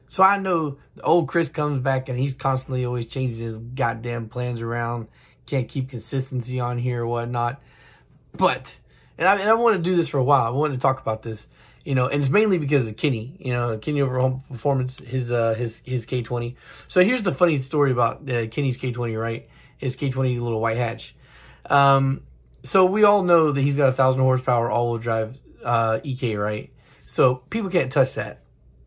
So I know the old Chris comes back and he's constantly always changing his goddamn plans around. Can't keep consistency on here or whatnot. But, and I want to do this for a while. I wanted to talk about this, and it's mainly because of Kenny, Kenny over Home Performance, his K20. So here's the funny story about Kenny's K20, right? His K20 little white hatch. So we all know that he's got 1,000 horsepower all-wheel drive EK, right? So people can't touch that.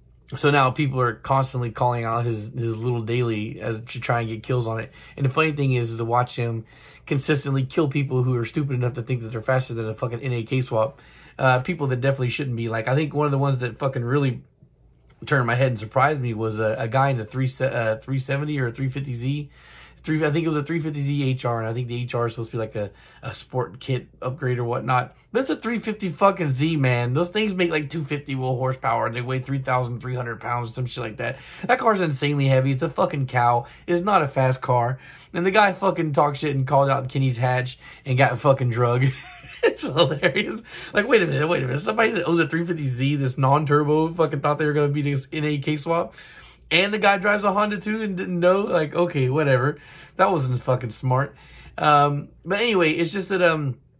So now people are constantly calling out his little daily as to try and get kills on it. And the funny thing is to watch him consistently kill people who are stupid enough to think that they're faster than a fucking NAK swap. People that definitely shouldn't be. Like, I think one of the ones that fucking really turned my head and surprised me was a guy in a 370 or a 350Z. I think it was a 350Z HR, and I think the HR is supposed to be like a sport kit upgrade or whatnot. But it's a 350 fucking Z, man. Those things make like 250 wheel horsepower, and they weigh 3,300 pounds, some shit like that. That car's insanely heavy. It's a fucking cow. It is not a fast car. And the guy fucking talked shit and called out Kenny's hatch and got fucking drugged. It's hilarious. Like, wait a minute. Somebody that owns a 350Z, this non-turbo, fucking thought they were going to be this NAK swap. And the guy drives a Honda too and didn't know. Like, okay, whatever. That wasn't fucking smart. But anyway, it's just that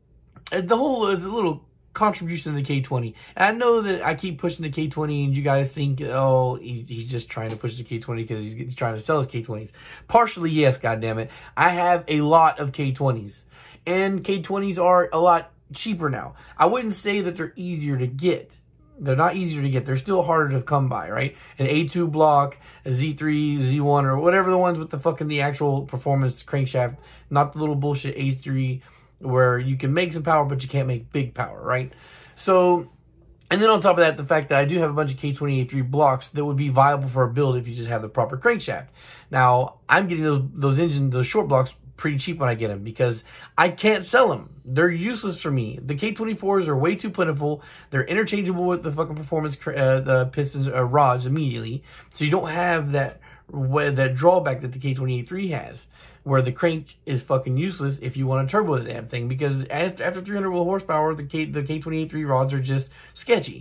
the whole is a little contribution to the K20. And I know that I keep pushing the K20 and you guys think, oh, he's just trying to push the K20 because he's trying to sell his K20s. Partially, yes, goddammit. I have a lot of K20s. And K20s are a lot cheaper now. I wouldn't say that they're easier to get. They're not easier to get. They're still harder to come by, right? An A2 block, a Z3, Z1, or whatever the ones with the actual performance crankshaft, not the little bullshit A3 where you can make some power, but you can't make big power, right? So, and then on top of that, the fact that I do have a bunch of K20 A3 blocks that would be viable for a build if you just have the proper crankshaft. Now, I'm getting those short blocks pretty cheap when I get them because I can't sell them. They're useless for me. The K24s are way too plentiful. They're interchangeable with the fucking performance the pistons rods immediately. So you don't have that drawback that the K20A3 has, where the crank is fucking useless if you want to turbo the damn thing, because after 300 wheel horsepower, the K20A3 rods are just sketchy.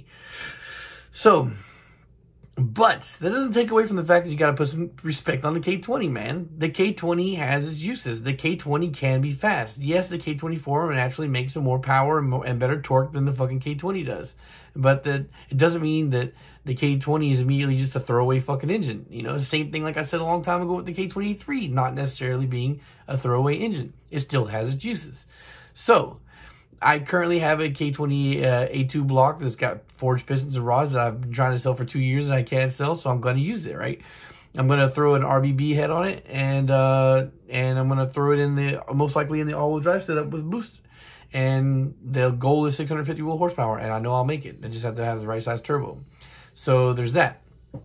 So, but that doesn't take away from the fact that you got to put some respect on the K20, man. The K20 has its uses. The K20 can be fast. Yes, the K24 naturally makes some more power and better torque than the fucking K20 does. But it doesn't mean that the K20 is immediately just a throwaway fucking engine. The same thing like I said a long time ago with the K23, not necessarily being a throwaway engine. It still has its uses. So, I currently have a K20 A2 block that's got forged pistons and rods that I've been trying to sell for 2 years and I can't sell, so I'm going to use it, right? I'm going to throw an RBB head on it, and I'm going to throw it most likely in the all-wheel drive setup with boost. And the goal is 650 wheel horsepower, and I know I'll make it. I just have to have the right size turbo. So there's that.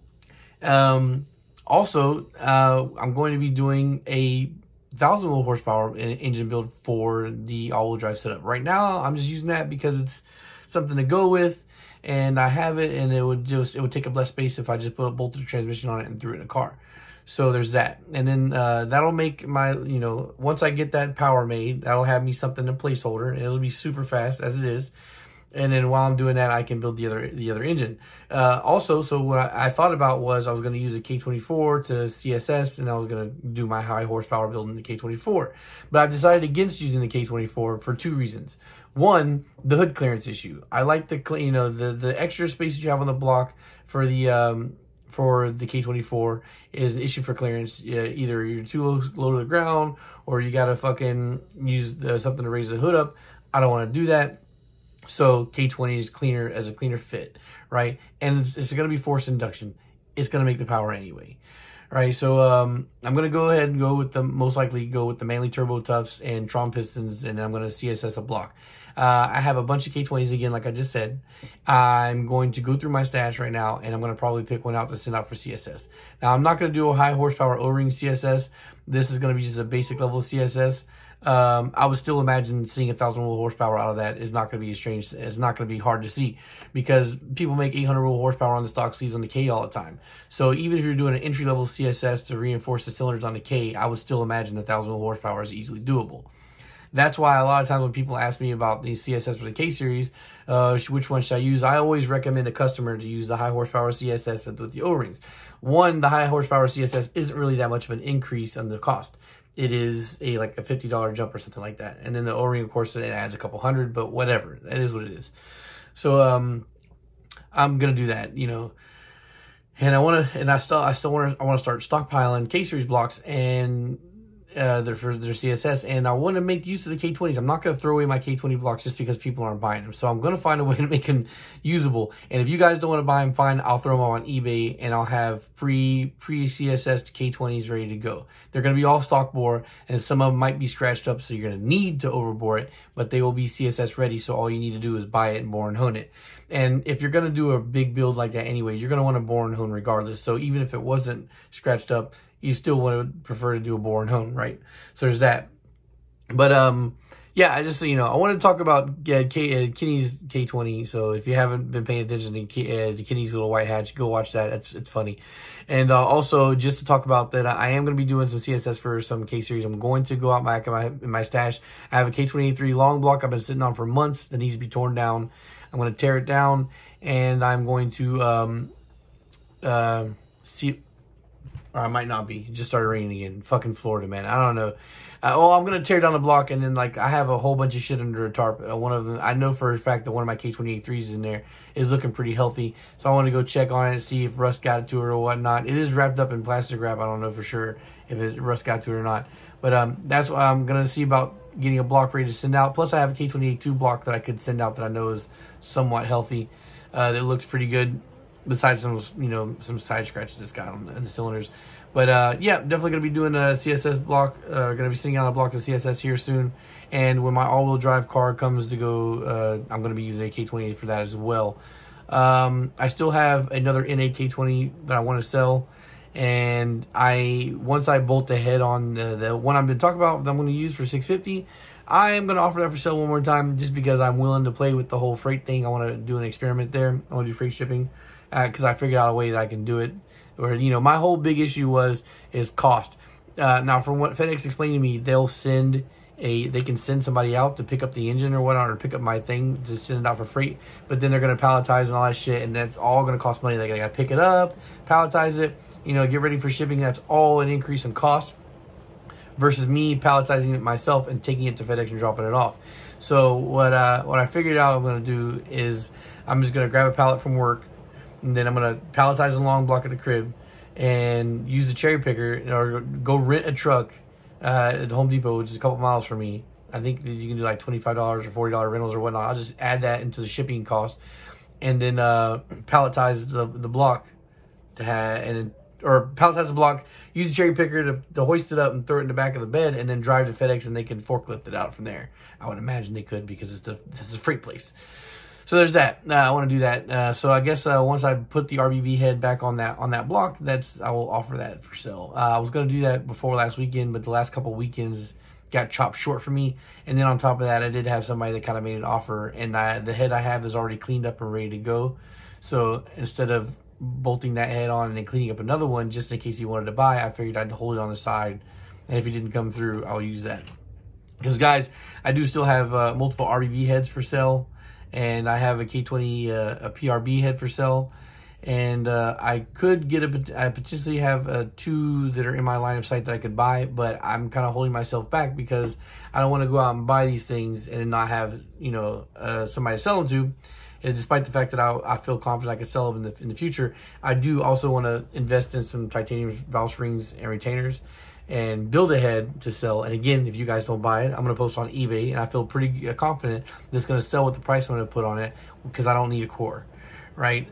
Also, I'm going to be doing a 1,000 wheel horsepower engine build for the all-wheel drive setup. Right now, I'm just using that because it's something to go with, and I have it, and it would take up less space if I just put a bolted transmission on it and threw it in a car. So there's that. And then that'll make my, once I get that power made, that'll have me something in placeholder, and it'll be super fast as it is. And then while I'm doing that, I can build the other engine. Also, so what I thought about was I was going to use a K24 to CSS, and I was going to do my high horsepower build in the K24. But I've decided against using the K24 for 2 reasons. One, the hood clearance issue. I like the extra space that you have on the block for the K24 is an issue for clearance. Either you're too low to the ground, or you got to fucking use something to raise the hood up. I don't want to do that. So K20 is cleaner as a cleaner fit, right? And it's going to be forced induction. It's going to make the power anyway, right? So I'm going to go ahead and most likely go with the Manly Turbo Tufts and Tron pistons, and I'm going to CSS a block. I have a bunch of K20s again, like I just said. I'm going to go through my stash right now, and I'm going to probably pick one out to send out for CSS. Now, I'm not going to do a high horsepower O-ring CSS. This is going to be just a basic level CSS. I would still imagine seeing 1,000 wheel horsepower out of that is not going to be strange. It's not going to be hard to see because people make 800 wheel horsepower on the stock sleeves on the K all the time. So even if you're doing an entry level CSS to reinforce the cylinders on the K, I would still imagine 1,000 wheel horsepower is easily doable. That's why a lot of times when people ask me about the CSS for the K series, which one should I use? I always recommend a customer to use the high horsepower CSS with the O-rings. One, the high horsepower CSS isn't really that much of an increase on the cost. It is like a $50 jump or something like that. And then the O-ring, of course, it adds a couple hundred, but whatever. That is what it is. So I'm gonna do that, you know. And I still want to start stockpiling K series blocks and for their CSS, and I want to make use of the K20s. I'm not going to throw away my K20 blocks just because people aren't buying them. So I'm going to find a way to make them usable. And if you guys don't want to buy them, fine. I'll throw them on eBay, and I'll have pre-CSS K20s ready to go. They're going to be all stock bore, and some of them might be scratched up, so you're going to need to overbore it, but they will be CSS ready. So all you need to do is buy it and bore and hone it. And if you're going to do a big build like that anyway, you're going to want to bore and hone regardless. So even if it wasn't scratched up, you still would prefer to do a bore and hone, right? So there's that. But yeah, I just, you know, I want to talk about Kenny's K20. So if you haven't been paying attention to Kenny's little white hatch, go watch that. It's funny. And also just to talk about that, I am going to be doing some CSS for some K series. I'm going to go out back in my stash. I have a K2083 long block I've been sitting on for months that needs to be torn down. I'm going to tear it down, and I'm going to see. Or I might not be. It just started raining again. Fucking Florida, man. I don't know. I'm going to tear down the block, and then, like, I have a whole bunch of shit under a tarp. One of them, I know for a fact that one of my K2083s in there is looking pretty healthy. So I want to go check on it and see if rust got it to it or whatnot. It is wrapped up in plastic wrap. I don't know for sure if rust got to it or not. But that's why I'm going to see about getting a block ready to send out. Plus, I have a K2082 block that I could send out that I know is somewhat healthy. That looks pretty good. Besides some, you know, some side scratches it's got on the cylinders. But yeah, definitely going to be doing a CSS block. Going to be sending out a block to CSS here soon. And when my all-wheel drive car comes to go, I'm going to be using a K20 for that as well. I still have another NA K20 that I want to sell. And once I bolt the head on the one I've been talking about that I'm going to use for $650, I am going to offer that for sale one more time just because I'm willing to play with the whole freight thing. I want to do an experiment there. I want to do freight shipping. Because I figured out a way that I can do it. Or, you know, my whole big issue is cost. Now, from what FedEx explained to me, they can send somebody out to pick up the engine or whatnot, or pick up my thing to send it out for freight. But then they're going to palletize and all that shit, and that's all going to cost money. They got to pick it up, palletize it, you know, get ready for shipping. That's all an increase in cost versus me palletizing it myself and taking it to FedEx and dropping it off. So what I figured out I'm going to do is I'm just going to grab a pallet from work, and then I'm going to palletize a long block at the crib and use the cherry picker, or go rent a truck at Home Depot, which is a couple miles from me. I think that you can do like $25 or $40 rentals or whatnot. I'll just add that into the shipping cost, and then palletize the block or palletize the block, use the cherry picker to hoist it up and throw it in the back of the bed, and then drive to FedEx and they can forklift it out from there. I would imagine they could, because this is a freight place. So there's that. I want to do that. So I guess once I put the RBB head back on that block, I will offer that for sale. I was going to do that before last weekend, but the last couple weekends got chopped short for me. And then on top of that, I did have somebody that kind of made an offer, and the head I have is already cleaned up and ready to go. So instead of bolting that head on and then cleaning up another one just in case he wanted to buy, I figured I'd hold it on the side, and if he didn't come through, I'll use that. Because guys, I do still have multiple RBB heads for sale. And I have a K20 a PRB head for sale, and I could get I potentially have 2 that are in my line of sight that I could buy, but I'm kind of holding myself back because I don't want to go out and buy these things and not have, you know, somebody to sell them to. And despite the fact that I feel confident I can sell them in the future, I do also want to invest in some titanium valve springs and retainers and build a head to sell. And again, if you guys don't buy it, I'm going to post on eBay, and I feel pretty confident that it's going to sell with the price I'm going to put on it, because I don't need a core, right?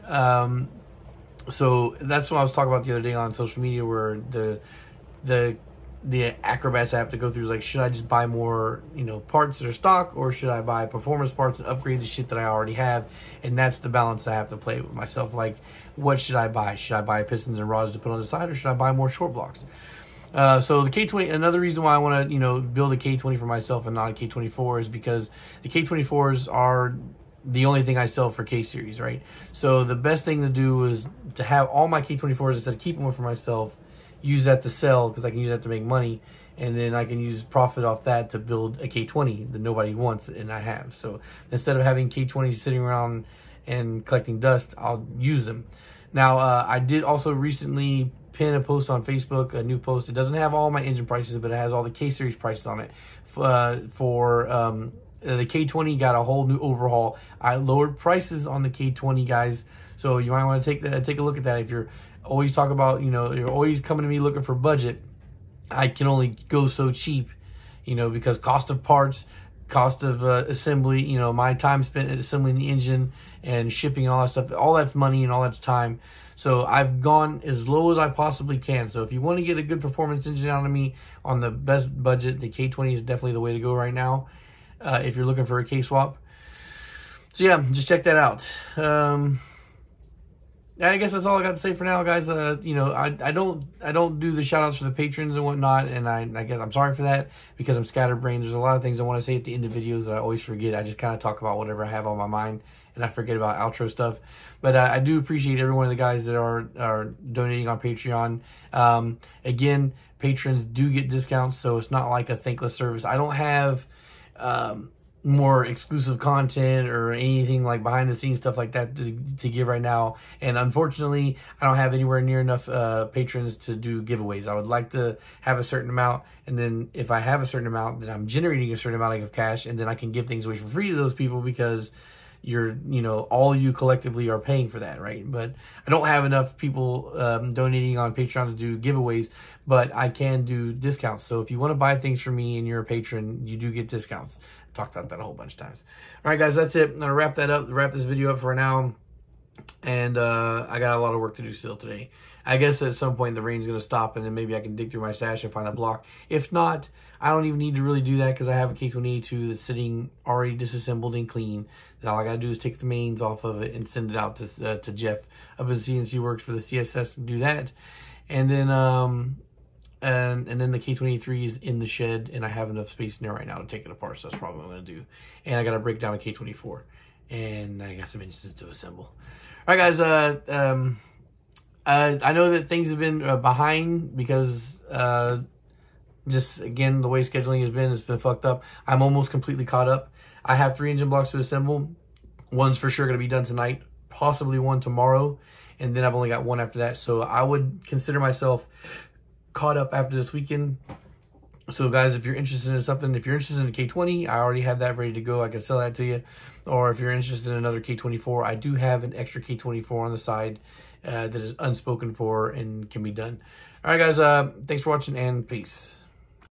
So that's what I was talking about the other day on social media, where the acrobats I have to go through is like, should I just buy more, you know, parts that are stock, or should I buy performance parts and upgrade the shit that I already have? And that's the balance I have to play with myself. Like, what should I buy? Should I buy pistons and rods to put on the side, or should I buy more short blocks? So the K20, another reason why I want to, you know, build a K20 for myself and not a K24 is because the K24s are the only thing I sell for K series, right? So the best thing to do is to have all my K24s, instead of keeping one for myself, use that to sell, because I can use that to make money, and then I can use profit off that to build a K20 that nobody wants, and I have. So instead of having K20s sitting around and collecting dust, I'll use them. Now, I did also recently pin a post on Facebook, a new post. It doesn't have all my engine prices, but it has all the K-Series prices on it. The K20 got a whole new overhaul. I lowered prices on the K20, guys. So you might want to take a look at that. If you're always talking about, you're always coming to me looking for budget, I can only go so cheap, because cost of parts, cost of assembly, my time spent assembling the engine and shipping and all that stuff, all that's money and all that's time. So I've gone as low as I possibly can. So if you want to get a good performance engine out of me on the best budget, the K20 is definitely the way to go right now. If you're looking for a K-swap. So yeah, just check that out. I guess that's all I got to say for now, guys. I don't do the shout outs for the patrons and whatnot, and I guess I'm sorry for that because I'm scatterbrained. There's a lot of things I want to say at the end of videos that I always forget. I just kind of talk about whatever I have on my mind, and I forget about outro stuff. But I do appreciate every one of the guys that are donating on Patreon. Again, patrons do get discounts, so it's not like a thankless service. I don't have more exclusive content or anything like behind the scenes stuff like that to give right now, and unfortunately I don't have anywhere near enough patrons to do giveaways. I would like to have a certain amount, and then if I have a certain amount, then I'm generating a certain amount of cash, and then I can give things away for free to those people because all you collectively are paying for that, right? But I don't have enough people donating on Patreon to do giveaways, but I can do discounts. So if you want to buy things from me and you're a patron, you do get discounts. I talked about that a whole bunch of times. All right, guys, that's it. I'm going to wrap this video up for now. And I got a lot of work to do still today. I guess at some point the rain's going to stop, and then maybe I can dig through my stash and find that block. If not, I don't even need to really do that because I have a K20A2 that's sitting already disassembled and clean. All I got to do is take the mains off of it and send it out to Jeff up in CNC Works for the CSS to do that. And then and then the K23 is in the shed, and I have enough space in there right now to take it apart, so that's probably what I'm going to do. And I got to break down a K24, and I got some engines to assemble. All right, guys, I know that things have been behind because just, again, the way scheduling has been, it's been fucked up. I'm almost completely caught up. I have 3 engine blocks to assemble. One's for sure going to be done tonight, possibly one tomorrow, and then I've only got one after that. So I would consider myself caught up after this weekend. So guys, if you're interested in something, if you're interested in a K20, I already have that ready to go. I can sell that to you. Or if you're interested in another K24, I do have an extra K24 on the side that is unspoken for and can be done. All right, guys, thanks for watching, and peace.